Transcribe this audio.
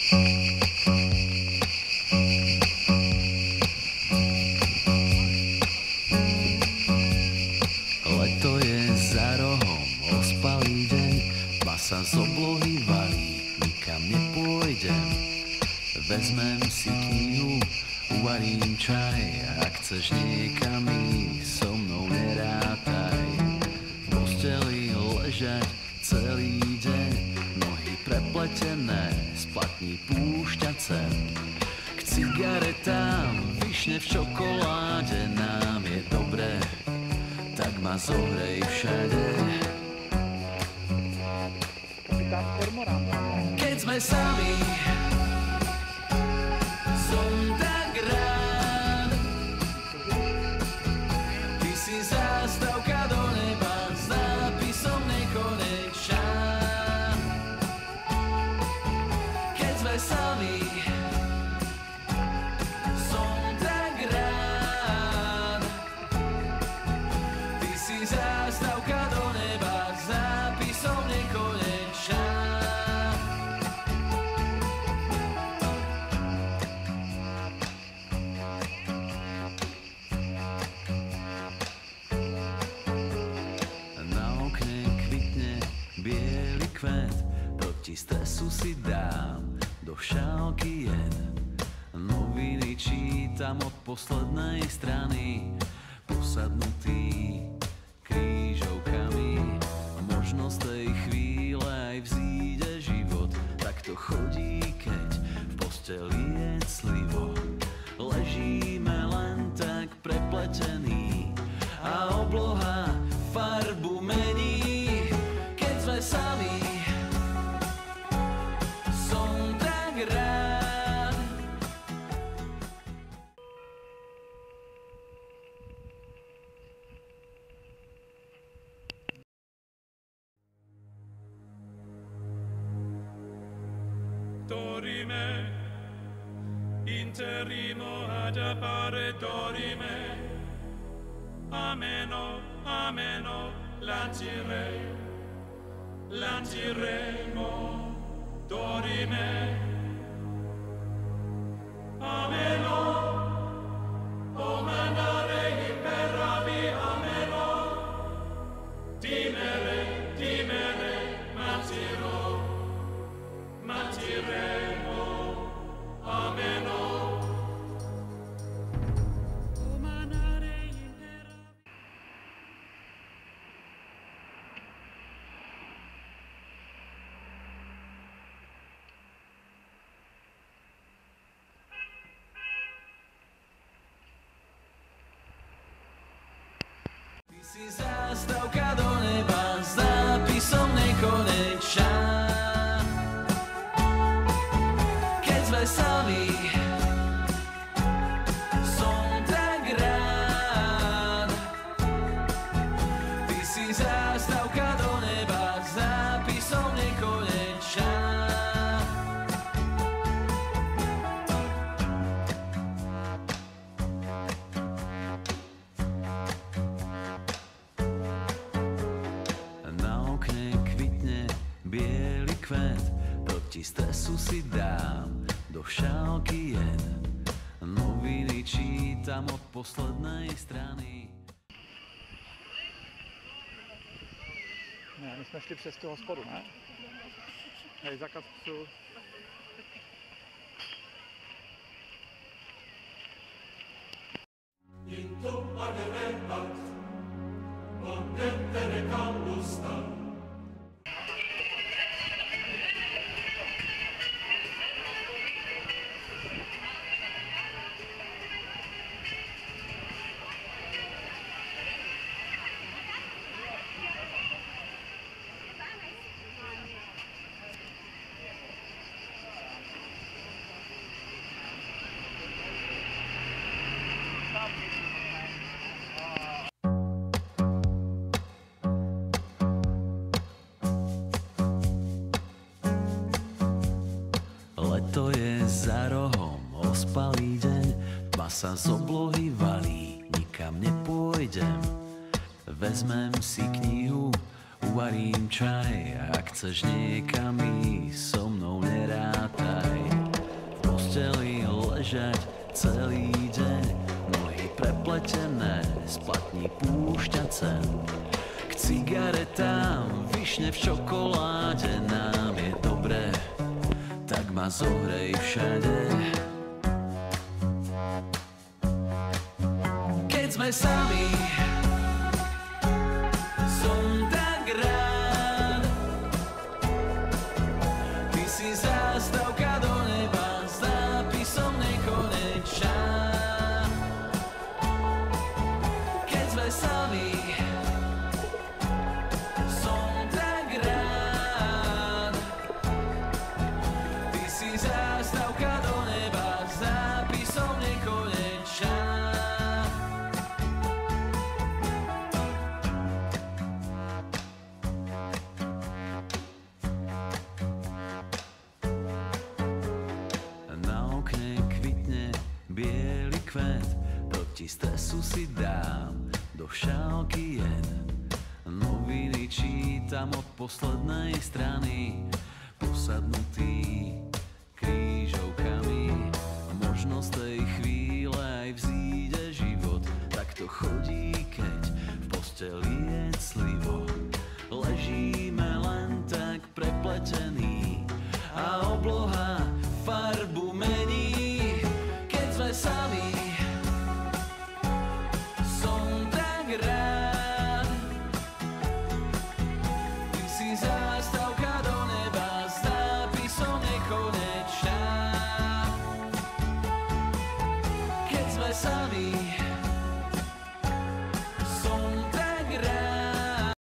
Leto je za rohom, ospalý deň, tma sa z oblohy valí, nikam nepôjdem. Vezmem si knihu, uvarím čaj, ak chceš niekam ísť, so mnou nerátaj. V posteli ležať celý deň, nohy prepletené, splatní púšťať sem. K cigaretám, višne v čokoláde, nám je dobré, tak ma zohrej všade. Keď sme sami, som tak rád. Ty si zástavka do neba s nápisom nekonečná. Keď sme sami, som tak rád. Ty si zástavka do neba s nápisom nekonečná. Bielý kvet, proti stresu si dám do šálky jen. Noviny čítam od poslednej strany, posadnutý krížovkami. Možno z tej chvíle aj vzíde život, tak to chodí, keď v posteli je clivo. Ležíme len tak prepletení a obloha farbu mení. Sami, som tak rád. Dorime, interrimo ad appare dorime. Ameno, ameno, lanciremo, dorime. Ameno, o mandare imperavi, ameno. Timere, matiremo, ameno. Si zástavka do neba s nápisom nekonečná. Keď sme sami, som tak rád. Ty si zástavka do neba s nápisom nekonečná. Bielý kvet, proti stresu si dám do šálky jen. Noviny čítam od poslednej strany. Ne, my jsme šli přes tu hospodu, ne? Hej, zakaz psů. Into agerebat, on tettere kallustan. Leto je za rohom, ospalý deň, tma sa z oblohy valí, nikam nepôjdem. Vezmem si knihu, uvarím čaj, ak chceš niekam ísť, so mnou nerátaj. ležať celý deň, nohy prepletené, splatní púšťať sen. K cigaretám, višne v čokoláde, nám je dobré, tak ma zohrej všade. Keď sme sami, som tak rád. Ty si zástavka do neba s nápisom nekonečná. Keď sme sami, som tak rád. Ty si zástavka do neba s nápisom nekonečná. Na okne kvitne biely kvet, proti stresu si dám do šálky jed. Noviny čítam od poslednej strany, posadnutý krížovkami. Možno z tej chvíle aj vzíde život, tak to chodí, keď v posteli je cli.